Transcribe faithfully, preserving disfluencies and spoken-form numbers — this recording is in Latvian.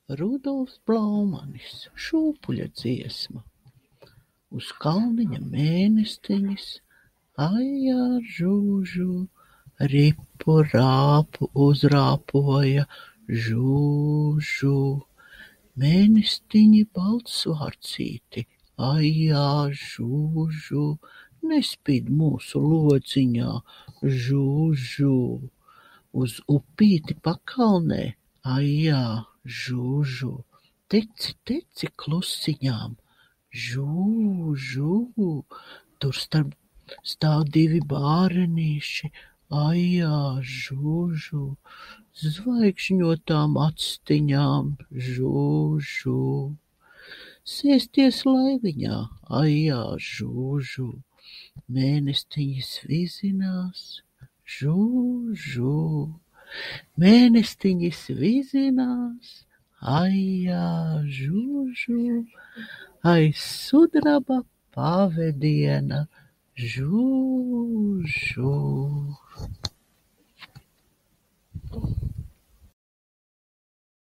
Rudolfs Blaumanis, Šūpuļa dziesma. Uz kalniņa mēnestiņis, ajā, žūžu, ripu rāpu uzrāpoja, žūžu. Mēnestiņi baltsvārcīti, ajā, žūžu, nespīd mūsu lodziņā, žūžu. Uz upīti pakalnē, ajā, žūžu, teci, teci klusiņām, žūžu. Tur starp stāv divi bārenīši, ajā, žūžu, zvaigžņotām actiņām, žūžu. Sēsties laiviņā, ajā, žūžu, mēnestiņi svizinās, žūžu. Mēnestiņi svizinās, ajā, žūžu, aiz sudraba pavediena, žūžu.